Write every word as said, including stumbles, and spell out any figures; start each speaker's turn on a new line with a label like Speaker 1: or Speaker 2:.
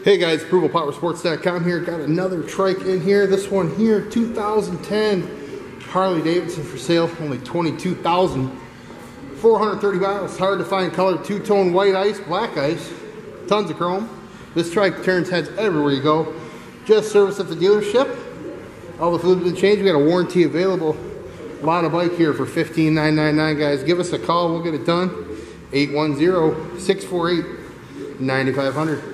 Speaker 1: Hey guys, approval power sports dot com here. Got another trike in here. This one here, two thousand ten Harley Davidson for sale. Only twenty-two thousand four hundred thirty miles. Hard to find color, two-tone white ice, black ice, tons of chrome. This trike turns heads everywhere you go. Just service at the dealership. All the fluid's been changed. We got a warranty available. A lot of bike here for fifteen thousand nine hundred ninety-nine, guys. Give us a call. We'll get it done. eight one zero, six four eight, nine five zero zero.